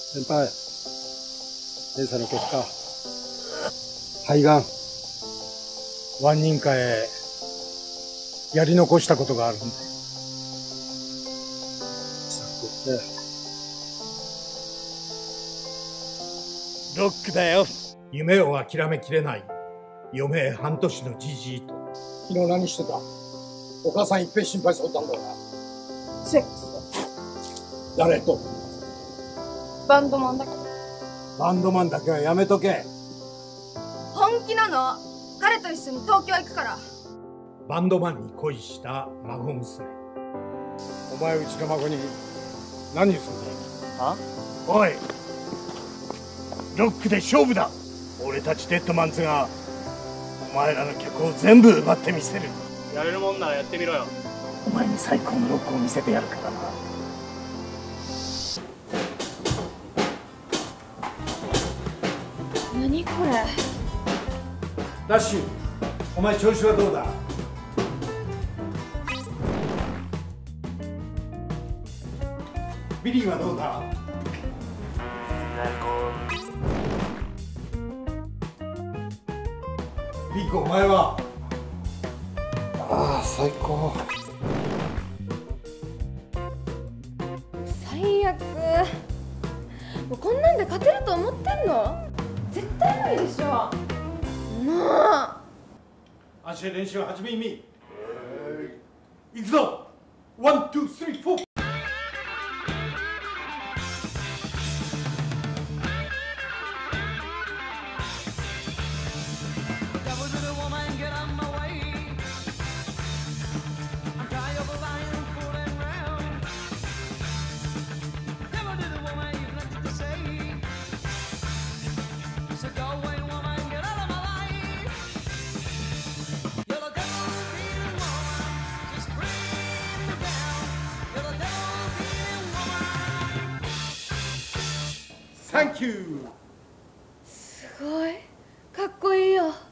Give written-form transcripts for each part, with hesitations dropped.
先輩、検査の結果、肺がん。万人会へやり残したことがあるんだよ。ロックだよ。夢を諦めきれない余命半年のじじいと。昨日何してた？お母さんいっぺん心配しておったんだよな。 セックス。 誰と？ バンドマンだけ。 バンドマンだけはやめとけ。 本気なの。彼と一緒に東京行くから。 バンドマンに恋した孫娘。お前うちの孫に何すんだよ。おい、ロックで勝負だ。俺たちデッドマンズがお前らの曲を全部奪ってみせる。 やれるもんならやってみろよ。 お前に最高のロックを見せてやるからな。 何これ。 ダッシュ、お前調子はどうだ？ビリーはどうだ？リコ、お前は？ああ、最高。 最悪。もうこんなんで勝てると思ってんの？絶対無理でしょ。もう。 足で練習始めみ。行くぞ。ワン、ツー、スリー、フォー。サンキュー。 すごいかっこいいよ。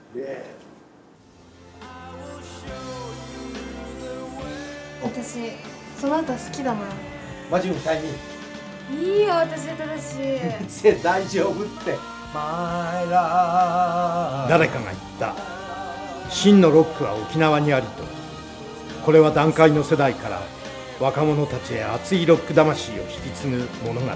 私その後好きだな。 マジ歌いに。 いいよ、私下手だし。 大丈夫って。誰かが言った。真のロックは沖縄にありと。これは団塊の世代から若者たちへ熱いロック魂を引き継ぐ物語。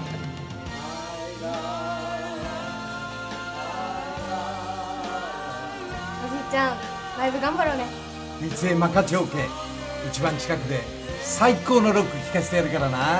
おじいちゃん、ライブ頑張ろうね。 立営マカ条件一番近くで最高のロック聴かせてやるからな。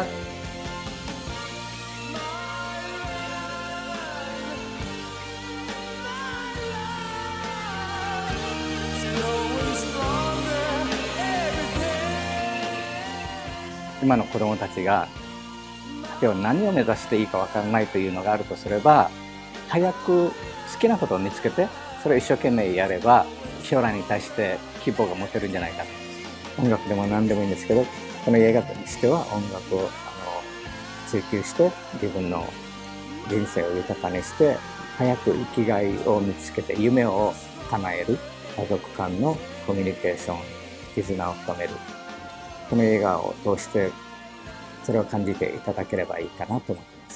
今の子どもたちが今日何を目指していいか分からないというのがあるとすれば、早く好きなことを見つけてそれを一生懸命やれば将来に対して希望が持てるんじゃないかと。音楽でも何でもいいんですけど、この映画としては音楽を追求して自分の人生を豊かにして早く生きがいを見つけて夢を叶える、家族間のコミュニケーション、絆を深める、この映画を通してそれを感じていただければいいかなと思っています。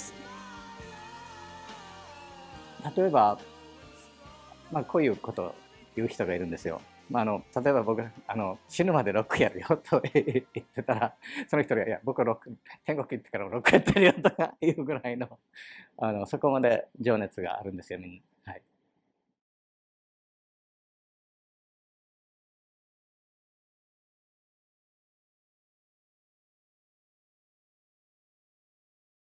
例えば、こういうことを言う人がいるんですよ。例えば僕死ぬまでロックやるよと言ってたら、その人が「いや僕ロック天国行ってからもロックやってるよ」とかいうぐらいのそこまで情熱があるんですよ、みんな。